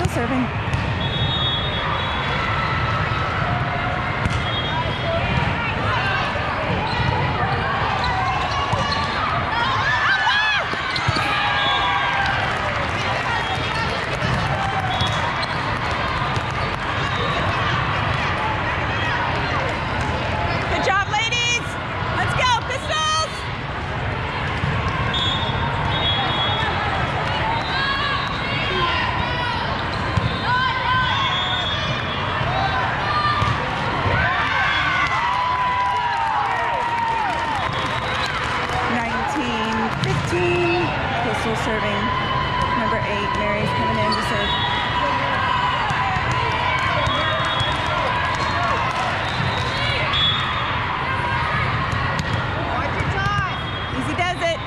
serving. Good job, ladies. Let's go, Pistols. Pistol serving. Number 8, Mary's coming in to serve. Watch your time. Easy does it.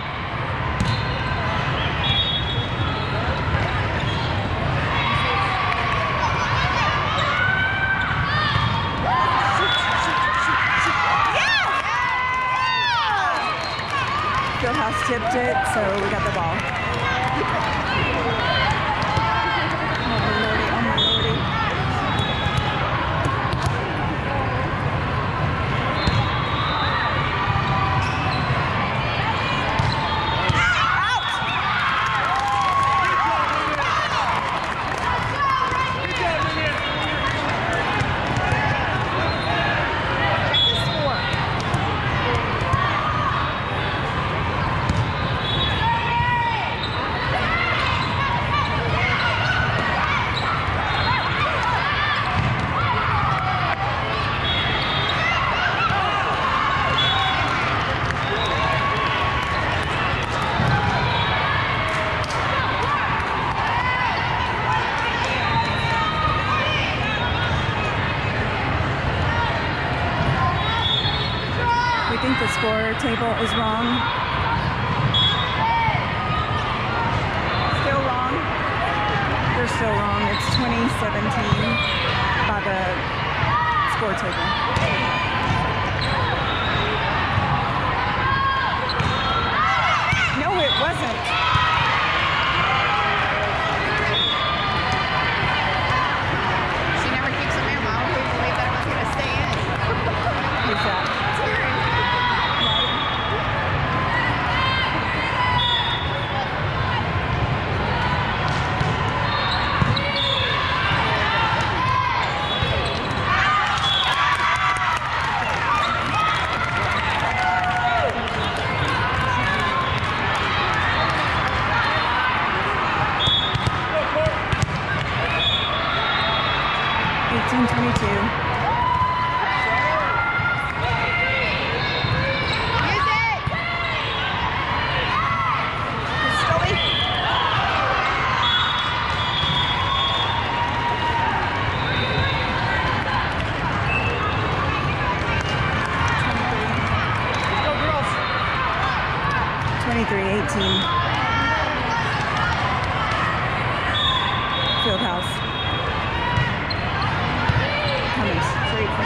Fieldhouse tipped it, so we got the ball. Oh my lordy, oh my lordy. Out! Check the score. We think the score table is wrong. Still wrong. They're still wrong. It's 2017 by the score table. No, it wasn't. She never keeps them in. Why would we believe that it was going to stay in? Who's that? Fieldhouse. Coming straight for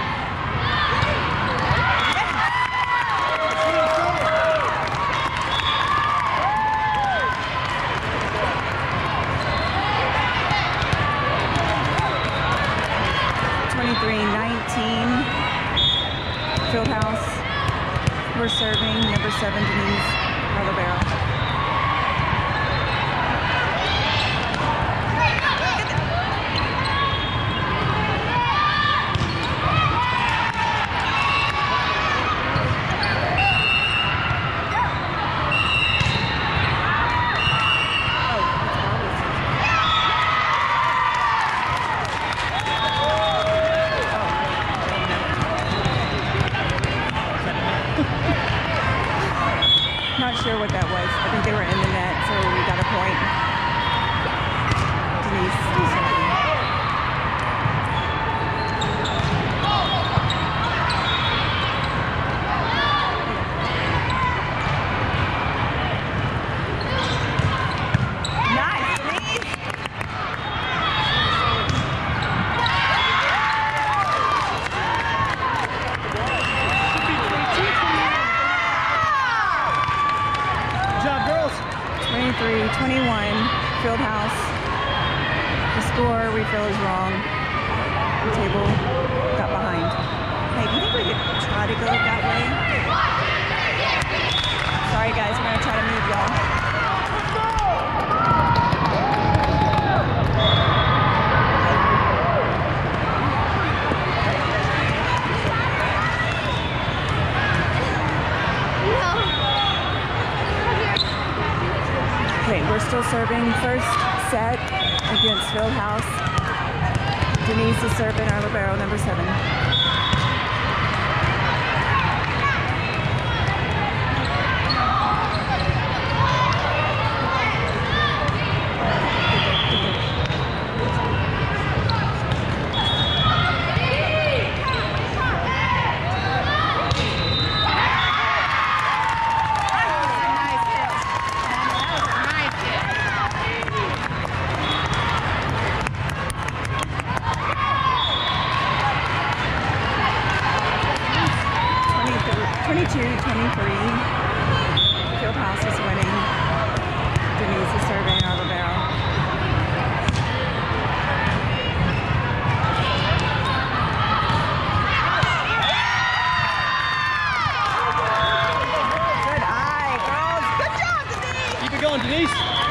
Fieldhouse. We're serving number 7, Denise Olivero. Not sure what that was. I think they were in the net, so we got a point. Denise, do something. Nice, Denise. Good job, girls. 23-21, Fieldhouse. The score we feel is wrong. The table got behind. Hey, do you think we could try to go that way? Sorry guys, we're gonna try to move y'all. Okay, we're still serving first set against Fieldhouse. Denise is serving our libero, number 7. Fieldhouse is winning. Denise is serving our libero. Good eye, girls. Good job, Denise. Keep it going, Denise.